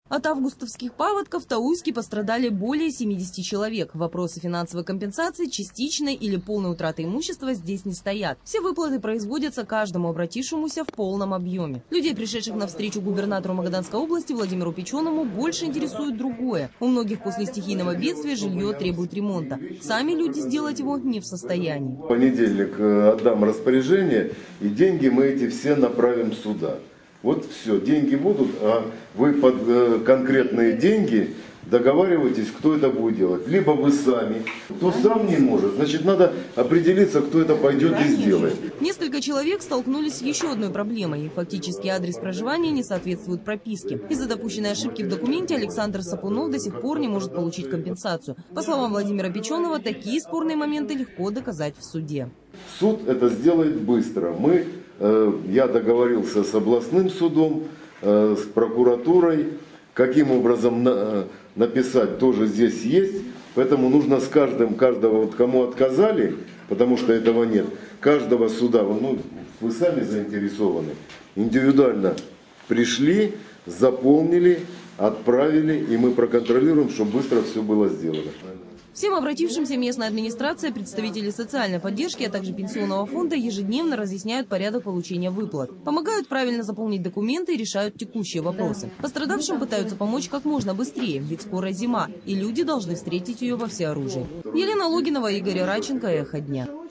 От августовских паводков в Таульске пострадали более 70 человек. Вопросы финансовой компенсации, частичной или полной утраты имущества здесь не стоят. Все выплаты производятся каждому обратившемуся в полном объеме. Людей, пришедших на встречу губернатору Магаданской области Владимиру Печеному, больше интересует другое. У многих после стихийного бедствия жилье требует ремонта. Сами люди сделать его не в состоянии. В понедельник отдам распоряжение, и деньги мы эти все направим сюда. Вот все, деньги будут, а вы под конкретные деньги договариваетесь, кто это будет делать. Либо вы сами. Кто сам не может, значит, надо определиться, кто это пойдет и сделает. Несколько человек столкнулись с еще одной проблемой. Фактически адрес проживания не соответствует прописке. Из-за допущенной ошибки в документе Александр Сапунов до сих пор не может получить компенсацию. По словам Владимира Печенова, такие спорные моменты легко доказать в суде. Суд это сделает быстро. Я договорился с областным судом, с прокуратурой. Каким образом написать, тоже здесь есть. Поэтому нужно с каждого, вот кому отказали, потому что этого нет, каждого суда, вы сами заинтересованы, индивидуально пришли, заполнили, отправили, и мы проконтролируем, чтобы быстро все было сделано. Всем обратившимся местная администрация, представители социальной поддержки, а также пенсионного фонда ежедневно разъясняют порядок получения выплат. Помогают правильно заполнить документы и решают текущие вопросы. Пострадавшим пытаются помочь как можно быстрее, ведь скоро зима, и люди должны встретить ее во всеоружии. Елена Логинова, Игорь Раченко, Эхо дня.